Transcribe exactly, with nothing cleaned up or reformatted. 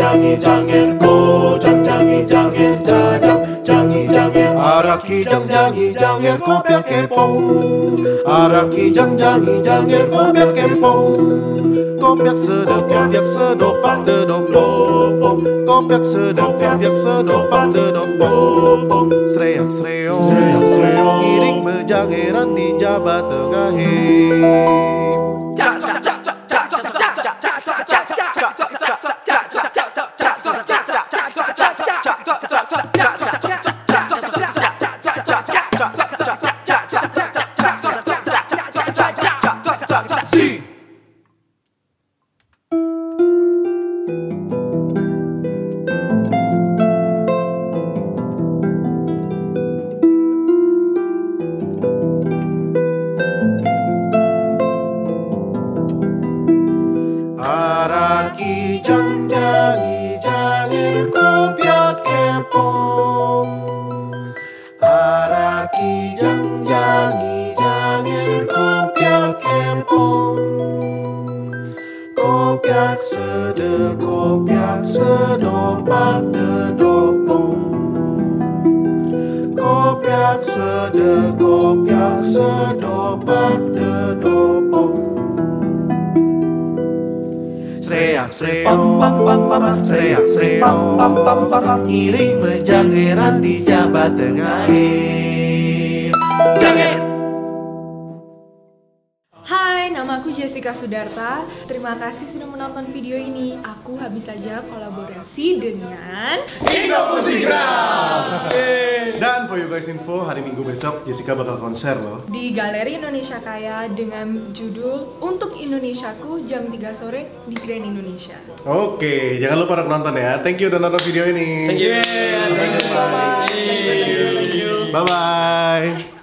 장이 장일 고장 장이 장일 자장 장이 장일 아라키 장장이 장일 고벽개뽕 아라키 장장이 장일 고벽개뽕 고벽 sedap go벽 sedopang dedop dopong go벽 sedap go벽 sedopang dedop dopong sreak sreo sreak sreo iring bejangeran di Jawa Tengah 아라키 장장이 장일 고벽개뽕 아라키 장장이 장일 고벽개뽕 고벽 sedep 고벽 sedopak dedopong 고벽 sedep 고벽 sedopak dedopong Sreak sreo, sreak sreo, iring bejangeran di Jawa Tengah. Janger. Hai, nama aku Jessica Sudarta. Terima kasih sudah menonton video ini. Aku habis saja kolaborasi dengan Indomusikgram. Dan for you guys info, hari Minggu besok Jessica bakal konser loh di Galeri Indonesia Kaya dengan judul Untuk Indonesiaku jam tiga sore di Grand Indonesia. Oke, jangan lupa untuk nonton ya. Thank you udah nonton video ini. Thank you. Thank you. Bye bye.